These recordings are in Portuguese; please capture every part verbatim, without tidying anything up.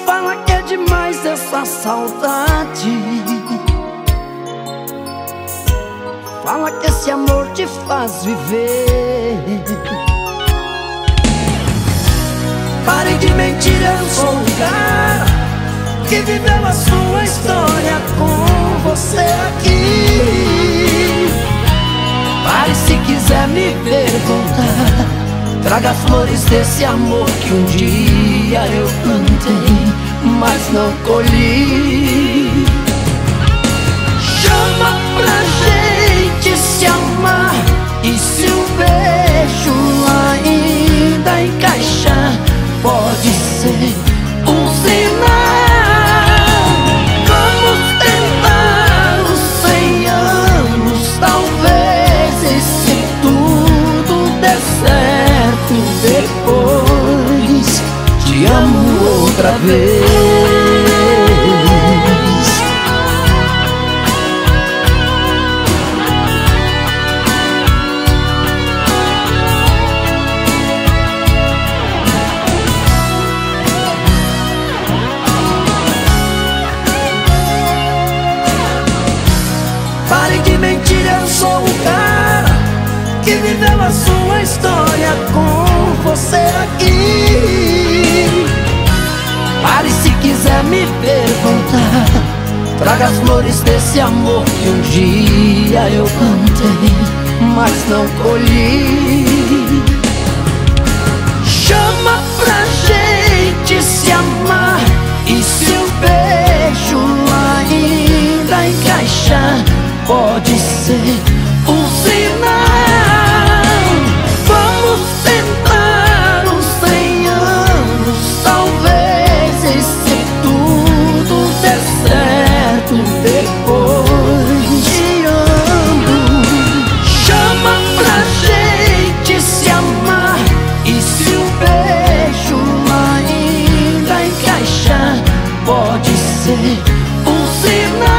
Fala que é demais essa saudade. Fala que esse amor te faz viver. Pare de mentir, eu sou um cara que viveu a sua história com você aqui. Pare se quiser me ver voltar. Traga flores desse amor que um dia eu plantei, mas não colhi. Chama pra gente se amar, e se o beijo ainda encaixar, pode ser um sinal. Vamos tentar os cem anos, talvez, e se tudo der certo, depois te amo outra vez. Pare de mentir, eu sou um cara que viveu a sua história com você aqui. Pare se quiser me ver voltar. Traga as flores desse amor que um dia eu plantei, mas não colhi. Chama pra gente se amar, e se o beijo ainda encaixar, pode ser um sinal. Vamos tentar os cem anos, talvez, e se tudo der certo, depois te amo. Chama pra gente se amar, e se o beijo ainda encaixar, pode ser um sinal.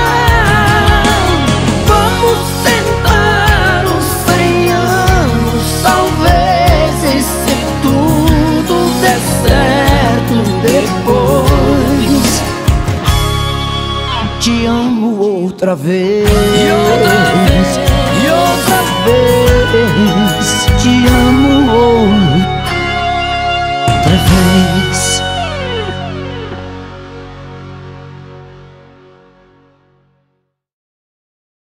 Depois te amo outra vez. E outra vez.